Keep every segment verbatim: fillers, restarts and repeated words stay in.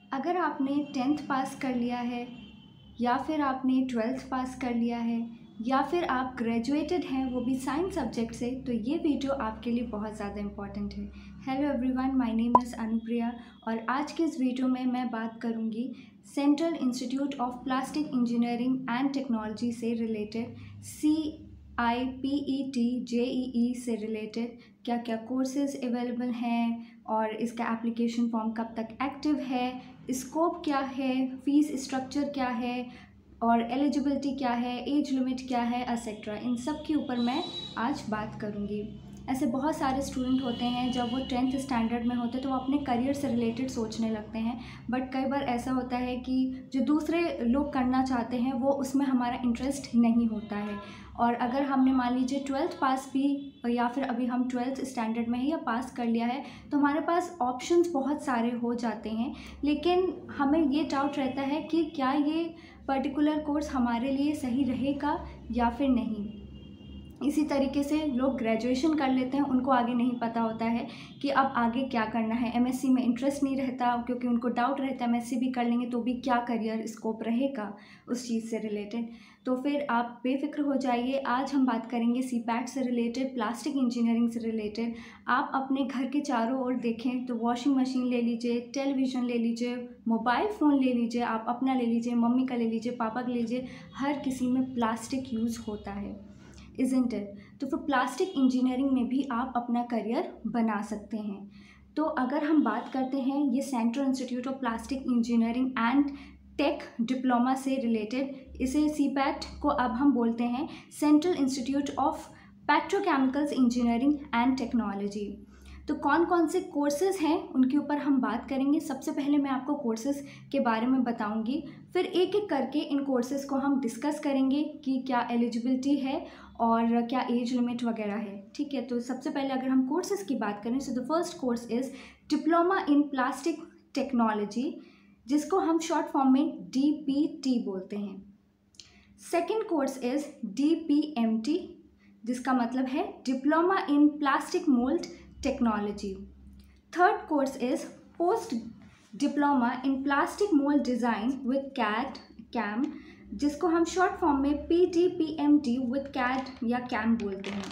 अगर आपने tenth pass कर लिया है या फिर आपने ट्वेल्थ पास कर लिया है या फिर आप ग्रेजुएटेड हैं वो भी साइंस सब्जेक्ट से, तो ये वीडियो आपके लिए बहुत ज़्यादा इम्पॉर्टेंट है। Hello everyone, my name is Anupriya और आज के इस वीडियो में मैं बात करूँगी Central Institute of Plastic Engineering and Technology से related, C I P E T J E E से रिलेटेड क्या क्या कोर्सेज़ अवेलेबल हैं और इसका एप्लीकेशन फॉर्म कब तक एक्टिव है, स्कोप क्या है, फ़ीस स्ट्रक्चर क्या है और एलिजिबिलिटी क्या है, एज लिमिट क्या है, एक्सेट्रा। इन सब के ऊपर मैं आज बात करूँगी। ऐसे बहुत सारे स्टूडेंट होते हैं जब वो टेंथ स्टैंडर्ड में होते हैं तो वो अपने करियर से रिलेटेड सोचने लगते हैं, बट कई बार ऐसा होता है कि जो दूसरे लोग करना चाहते हैं वो उसमें हमारा इंटरेस्ट नहीं होता है। और अगर हमने मान लीजिए ट्वेल्थ पास भी या फिर अभी हम ट्वेल्थ स्टैंडर्ड में ही या पास कर लिया है तो हमारे पास ऑप्शंस बहुत सारे हो जाते हैं, लेकिन हमें ये डाउट रहता है कि क्या ये पर्टिकुलर कोर्स हमारे लिए सही रहेगा या फिर नहीं। इसी तरीके से लोग ग्रेजुएशन कर लेते हैं, उनको आगे नहीं पता होता है कि अब आगे क्या करना है। एमएससी में इंटरेस्ट नहीं रहता क्योंकि उनको डाउट रहता है एमएससी भी कर लेंगे तो भी क्या करियर स्कोप रहेगा उस चीज़ से रिलेटेड। तो फिर आप बेफिक्र हो जाइए, आज हम बात करेंगे सीपैट से रिलेटेड, प्लास्टिक इंजीनियरिंग से रिलेटेड। आप अपने घर के चारों ओर देखें तो वॉशिंग मशीन ले लीजिए, टेलीविज़न ले लीजिए, मोबाइल फ़ोन ले लीजिए, आप अपना ले लीजिए, मम्मी का ले लीजिए, पापा का ले लीजिए, हर किसी में प्लास्टिक यूज़ होता है, इज़न्ट इट। तो फिर प्लास्टिक इंजीनियरिंग में भी आप अपना करियर बना सकते हैं। तो अगर हम बात करते हैं ये Central Institute of Plastic Engineering and Tech diploma से रिलेटेड, इसे सीपैट को अब हम बोलते हैं Central Institute of Petrochemicals Engineering and Technology. तो कौन कौन से कोर्सेज़ हैं उनके ऊपर हम बात करेंगे। सबसे पहले मैं आपको कोर्सेज़ के बारे में बताऊंगी, फिर एक एक करके इन कोर्सेज़ को हम डिस्कस करेंगे कि क्या एलिजिबिलिटी है और क्या एज लिमिट वगैरह है। ठीक है, तो सबसे पहले अगर हम कोर्सेज़ की बात करें, so the first course is diploma in plastic technology, जिसको हम शॉर्ट फॉर्म में डी पी टी बोलते हैं। Second course is D P M T, जिसका मतलब है diploma in plastic mould technology. Third course is post diploma in plastic mould design with CAD CAM, जिसको हम शॉर्ट फॉर्म में P T P M T with CAD या CAM बोलते हैं।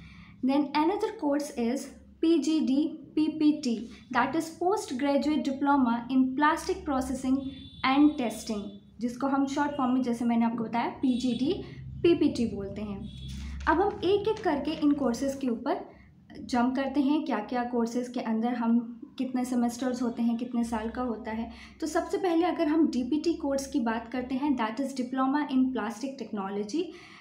Then another course is P G D P P T, that is post graduate diploma in plastic processing and testing, जिसको हम short form में जैसे मैंने आपको बताया P G D P P T बोलते हैं। अब हम एक एक करके इन कोर्सेज़ के ऊपर जंप करते हैं, क्या क्या कोर्सेज़ के अंदर हम कितने सेमेस्टर्स होते हैं, कितने साल का होता है। तो सबसे पहले अगर हम डी पी टी कोर्स की बात करते हैं, that is diploma in plastic technology,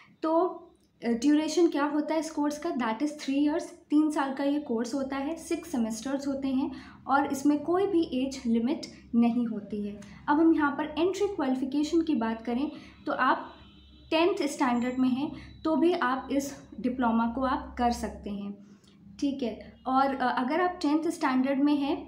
तो ड्यूरेशन क्या होता है इस कोर्स का, दैट इज़ थ्री इयर्स, तीन साल का ये कोर्स होता है, सिक्स सेमेस्टर्स होते हैं और इसमें कोई भी एज लिमिट नहीं होती है। अब हम यहाँ पर एंट्री क्वालिफ़िकेशन की बात करें तो आप टेंथ स्टैंडर्ड में हैं तो भी आप इस डिप्लोमा को आप कर सकते हैं। ठीक है, और अगर आप टेंथ स्टैंडर्ड में हैं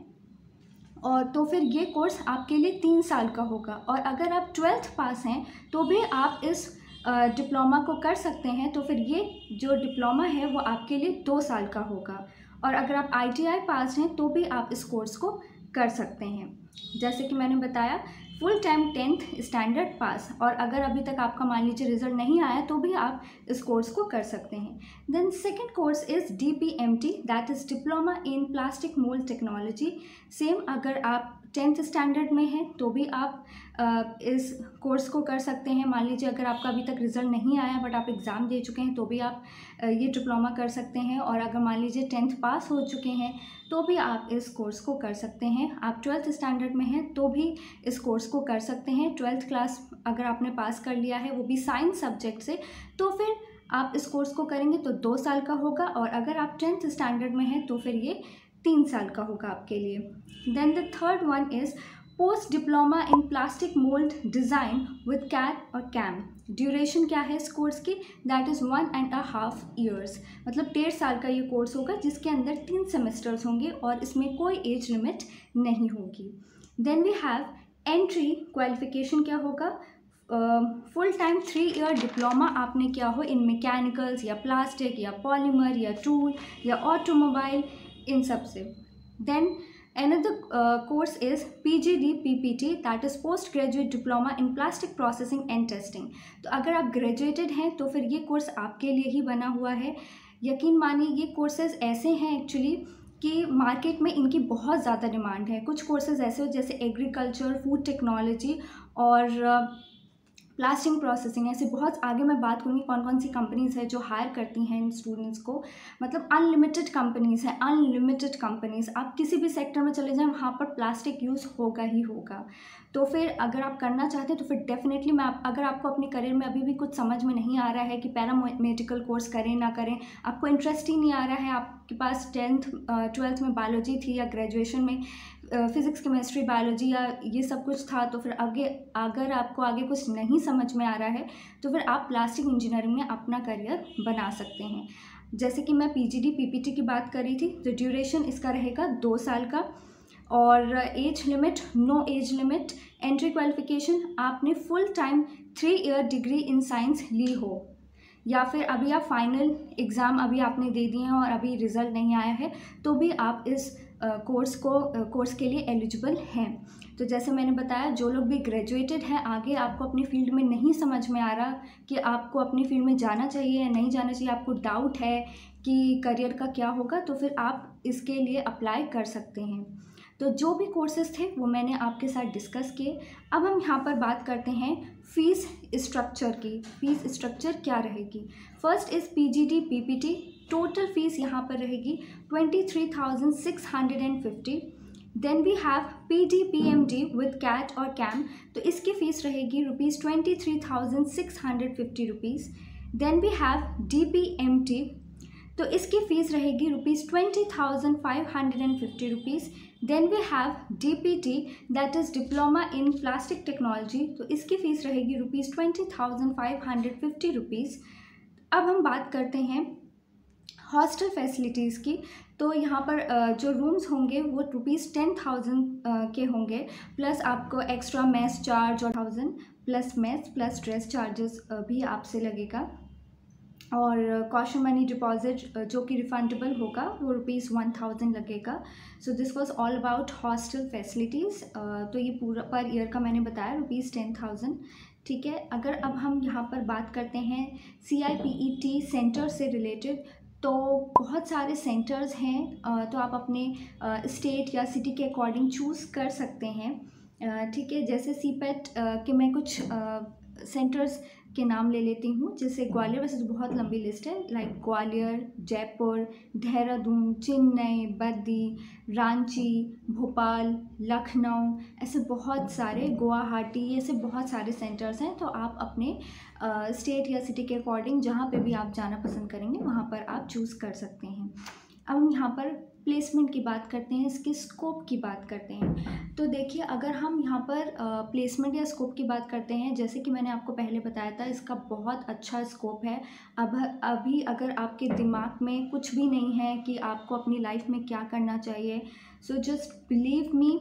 और तो फिर ये कोर्स आपके लिए तीन साल का होगा, और अगर आप ट्वेल्थ पास हैं तो भी आप इस डिप्लोमा को कर सकते हैं, तो फिर ये जो डिप्लोमा है वो आपके लिए दो साल का होगा। और अगर आप आई टी आई पास हैं तो भी आप इस कोर्स को कर सकते हैं। जैसे कि मैंने बताया, full time tenth standard pass, और अगर अभी तक आपका मान लीजिए रिजल्ट नहीं आया तो भी आप इस कोर्स को कर सकते हैं। Then second course is D P M T, that is diploma in plastic mould technology. Same, अगर आप टेंथ स्टैंडर्ड में हैं तो भी आप आ, इस कोर्स को कर सकते हैं। मान लीजिए अगर आपका अभी तक रिज़ल्ट नहीं आया बट आप एग्ज़ाम दे चुके हैं तो भी आप आ, ये डिप्लोमा कर सकते हैं। और अगर मान लीजिए टेंथ पास हो चुके हैं तो भी आप इस कोर्स को कर सकते हैं। आप ट्वेल्थ स्टैंडर्ड में हैं तो भी इस कोर्स को कर सकते हैं। ट्वेल्थ क्लास अगर आपने पास कर लिया है वो भी साइंस सब्जेक्ट से, तो फिर आप इस कोर्स को करेंगे तो दो साल का होगा, और अगर आप टेंथ स्टैंडर्ड में हैं तो फिर ये तीन साल का होगा आपके लिए। Then the third one is post diploma in plastic mould design with CAD और कैम। ड्यूरेशन क्या है इस कोर्स की, that is one and a half years, मतलब डेढ़ साल का ये कोर्स होगा जिसके अंदर तीन सेमेस्टर्स होंगे और इसमें कोई एज लिमिट नहीं होगी। Then we have entry qualification, क्या होगा, full time three year diploma आपने किया हो इन मैकेनिकल्स या प्लास्टिक या पॉलीमर या टूल या ऑटोमोबाइल, इन सब से। देन Another uh, course is P G D P P T, that is Post Graduate Diploma in Plastic Processing and Testing. तो अगर आप ग्रेजुएटेड हैं तो फिर ये कोर्स आपके लिए ही बना हुआ है। यकीन मानिए ये कोर्सेज ऐसे हैं एक्चुअली कि मार्केट में इनकी बहुत ज़्यादा डिमांड है। कुछ कोर्सेज ऐसे हो जैसे एग्रीकल्चर, फूड टेक्नोलॉजी और प्लास्टिक प्रोसेसिंग, ऐसे बहुत आगे मैं बात करूँगी कौन कौन सी कंपनीज़ है जो हायर करती हैं इन स्टूडेंट्स को। मतलब अनलिमिटेड कंपनीज़ हैं, अनलिमिटेड कंपनीज़। आप किसी भी सेक्टर में चले जाएं वहाँ पर प्लास्टिक यूज़ होगा ही होगा। तो फिर अगर आप करना चाहते हैं तो फिर डेफिनेटली मैं आप, अगर आपको अपने करियर में अभी भी कुछ समझ में नहीं आ रहा है कि पैरा मेडिकल कोर्स करें ना करें, आपको इंटरेस्ट ही नहीं आ रहा है, आपके पास टेंथ ट्वेल्थ में बायोलॉजी थी या ग्रेजुएशन में फिज़िक्स केमिस्ट्री बायोलॉजी या ये सब कुछ था, तो फिर आगे अगर आपको आगे कुछ नहीं समझ में आ रहा है तो फिर आप प्लास्टिक इंजीनियरिंग में अपना करियर बना सकते हैं। जैसे कि मैं पीजीडी पीपीटी की बात कर रही थी, तो ड्यूरेशन इसका रहेगा दो साल का और age limit no age limit. Entry qualification आपने full time three year degree in science ली हो या फिर अभी आप फाइनल एग्ज़ाम अभी आपने दे दिए हैं और अभी रिज़ल्ट नहीं आया है तो भी आप इस कोर्स uh, को कोर्स uh, के लिए एलिजिबल हैं। तो जैसे मैंने बताया, जो लोग भी ग्रेजुएटेड हैं, आगे आपको अपनी फील्ड में नहीं समझ में आ रहा कि आपको अपनी फील्ड में जाना चाहिए या नहीं जाना चाहिए, आपको डाउट है कि करियर का क्या होगा, तो फिर आप इसके लिए अप्लाई कर सकते हैं। तो जो भी कोर्सेज थे वो मैंने आपके साथ डिस्कस किए। अब हम यहाँ पर बात करते हैं फ़ीस स्ट्रक्चर की। फ़ीस स्ट्रक्चर क्या रहेगी? First is PGD PPT. Total fees यहाँ पर रहेगी twenty three thousand six hundred and fifty. Then we have P D P M D with CAT और कैम, तो इसकी फ़ीस रहेगी rupees twenty three thousand six hundred fifty rupees. Then we have D P M T, तो इसकी fees रहेगी rupees twenty thousand five hundred and fifty rupees. Then we have D P T, that is diploma in plastic technology, तो इसकी fees रहेगी rupees twenty thousand five hundred fifty rupees. अब हम बात करते हैं हॉस्टल फैसिलिटीज़ की। तो यहाँ पर जो रूम्स होंगे वो रुपीज़ टेन थाउजेंड के होंगे, प्लस आपको एक्स्ट्रा मेस चार्ज और thousand plus mess plus dress charges भी आपसे लगेगा। और कॉशन मनी डिपॉजिट जो कि रिफंडेबल होगा वो रुपीज़ वन थाउजेंड लगेगा। So this was all about hostel facilities. तो ये पूरा पर ईयर का मैंने बताया रुपीज़ टेन थाउजेंड, ठीक है। अगर अब हम यहाँ पर बात करते हैं C I P E T centre से रिलेटेड, तो बहुत सारे सेंटर्स हैं, तो आप अपने स्टेट या सिटी के अकॉर्डिंग चूज़ कर सकते हैं, ठीक है। जैसे सी पेट के मैं कुछ सेंटर्स के नाम ले लेती हूँ, जैसे ग्वालियर, वैसे तो बहुत लंबी लिस्ट है, लाइक ग्वालियर, जयपुर, देहरादून, चेन्नई, बद्दी, रांची, भोपाल, लखनऊ, ऐसे बहुत सारे, गुवाहाटी, ऐसे बहुत सारे सेंटर्स हैं। तो आप अपने स्टेट या सिटी के अकॉर्डिंग जहाँ पे भी आप जाना पसंद करेंगे वहाँ पर आप चूज़ कर सकते हैं। अब हम यहाँ पर प्लेसमेंट की बात करते हैं, इसके स्कोप की बात करते हैं। तो देखिए, अगर हम यहाँ पर प्लेसमेंट या स्कोप की बात करते हैं, जैसे कि मैंने आपको पहले बताया था, इसका बहुत अच्छा स्कोप है। अब अभी अगर आपके दिमाग में कुछ भी नहीं है कि आपको अपनी लाइफ में क्या करना चाहिए, सो जस्ट बिलीव मी,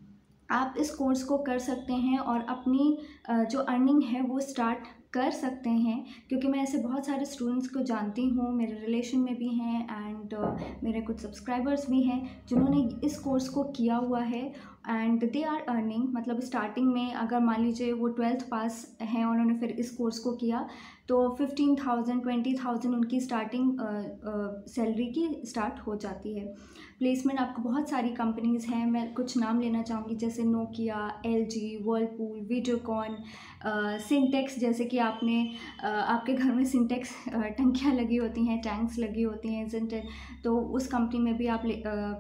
आप इस कोर्स को कर सकते हैं और अपनी जो अर्निंग है वो स्टार्ट कर सकते हैं। क्योंकि मैं ऐसे बहुत सारे स्टूडेंट्स को जानती हूँ, मेरे रिलेशन में भी हैं एंड uh, मेरे कुछ सब्सक्राइबर्स भी हैं जिन्होंने इस कोर्स को किया हुआ है एंड दे आर अर्निंग। मतलब स्टार्टिंग में अगर मान लीजिए वो ट्वेल्थ पास हैं, उन्होंने फिर इस कोर्स को किया तो फिफ्टीन थाउजेंड ट्वेंटी थाउजेंड उनकी स्टार्टिंग सैलरी की स्टार्ट हो जाती है। प्लेसमेंट आपको बहुत सारी कंपनीज़ हैं, मैं कुछ नाम लेना चाहूँगी, जैसे Nokia, LG, Whirlpool, Videocon, Sintex, जैसे कि आपने आ, आपके घर में सिंटेक्स टंकियाँ लगी होती हैं, टैंक्स लगी होती हैं, इज़न्ट इट? तो उस कंपनी में भी आप ले, आ,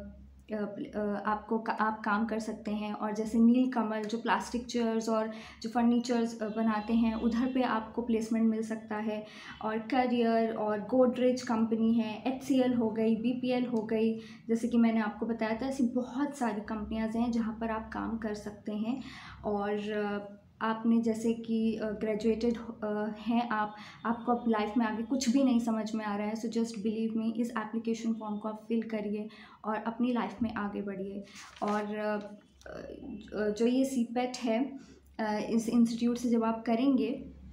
आपको आप काम कर सकते हैं। और जैसे नीलकमल जो प्लास्टिक चेयर्स और जो फर्नीचर्स बनाते हैं, उधर पे आपको प्लेसमेंट मिल सकता है। और करियर और गोदरेज कंपनी है, एच सी एल हो गई, बी पी एल हो गई, जैसे कि मैंने आपको बताया था, ऐसी बहुत सारी कंपनियां हैं जहाँ पर आप काम कर सकते हैं। और आपने जैसे कि ग्रेजुएटेड हैं आप, आपको अब लाइफ में आगे कुछ भी नहीं समझ में आ रहा है, सो जस्ट बिलीव मी, इस एप्लीकेशन फॉर्म को आप फिल करिए और अपनी लाइफ में आगे बढ़िए। और जो ये सी पेट है, इस इंस्टीट्यूट से जब आप करेंगे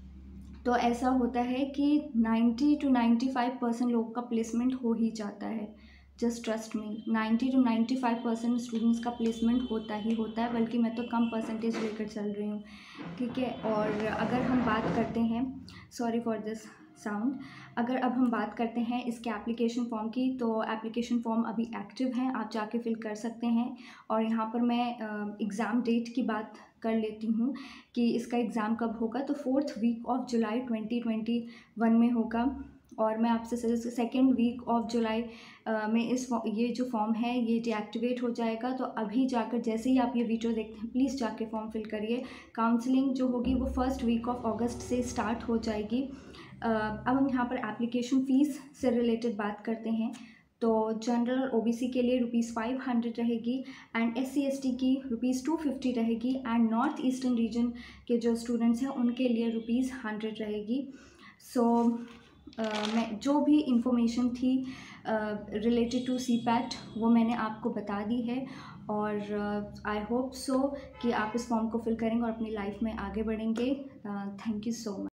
तो ऐसा होता है कि ninety two ninety five percent लोगों का प्लेसमेंट हो ही जाता है। Just trust me, ninety two ninety five percent students का प्लेसमेंट होता ही होता है, बल्कि मैं तो कम परसेंटेज लेकर चल रही हूँ, ठीक है। और अगर हम बात करते हैं, सॉरी फॉर दिस साउंड, अगर अब हम बात करते हैं इसके एप्लीकेशन फ़ॉर्म की, तो एप्लीकेशन फ़ॉर्म अभी एक्टिव हैं, आप जाके फिल कर सकते हैं। और यहाँ पर मैं एग्ज़ाम डेट की बात कर लेती हूँ कि इसका एग्ज़ाम कब होगा, तो fourth week of July twenty twenty one में होगा। और मैं आपसे suggest, second week of July में इस ये जो फॉर्म है ये डीएक्टिवेट हो जाएगा। तो अभी जाकर, जैसे ही आप ये वीडियो देखते हैं, प्लीज़ जाके फॉर्म फिल करिए। काउंसलिंग जो होगी वो फर्स्ट वीक ऑफ अगस्त से स्टार्ट हो जाएगी। अब हम यहाँ पर एप्लीकेशन फ़ीस से रिलेटेड बात करते हैं। तो जनरल और ओबीसी के लिए रुपीज़ फाइव हंड्रेड रहेगी, and S C S T की रुपीज़ टू फिफ्टी रहेगी, एंड नॉर्थ ईस्टर्न रीजन के जो स्टूडेंट्स हैं उनके लिए रुपीज़ हंड्रेड रहेगी। सो uh, मैं जो भी इंफॉर्मेशन थी रिलेटेड टू सी पैट वो मैंने आपको बता दी है। और आई होप सो कि आप इस फॉर्म को फिल करेंगे और अपनी लाइफ में आगे बढ़ेंगे। Thank you so much.